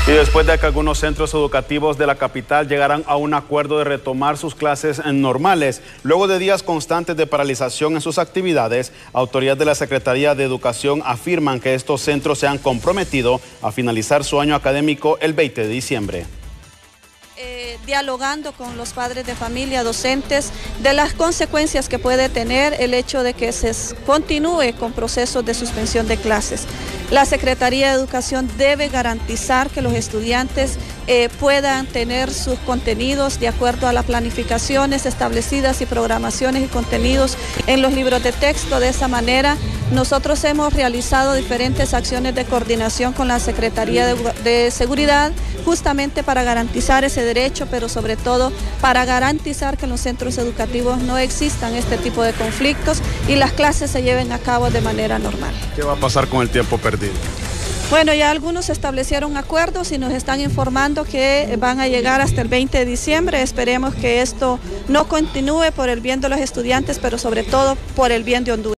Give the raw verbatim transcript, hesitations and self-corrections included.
Y después de que algunos centros educativos de la capital llegaran a un acuerdo de retomar sus clases normales, luego de días constantes de paralización en sus actividades, autoridades de la Secretaría de Educación afirman que estos centros se han comprometido a finalizar su año académico el veinte de diciembre. Eh, dialogando con los padres de familia, docentes, de las consecuencias que puede tener el hecho de que se continúe con procesos de suspensión de clases. La Secretaría de Educación debe garantizar que los estudiantes eh, puedan tener sus contenidos de acuerdo a las planificaciones establecidas y programaciones y contenidos en los libros de texto. De esa manera, nosotros hemos realizado diferentes acciones de coordinación con la Secretaría de, de Seguridad, justamente para garantizar ese derecho, pero sobre todo para garantizar que en los centros educativos no existan este tipo de conflictos y las clases se lleven a cabo de manera normal. ¿Qué va a pasar con el tiempo perdido? Bueno, ya algunos establecieron acuerdos y nos están informando que van a llegar hasta el veinte de diciembre. Esperemos que esto no continúe por el bien de los estudiantes, pero sobre todo por el bien de Honduras.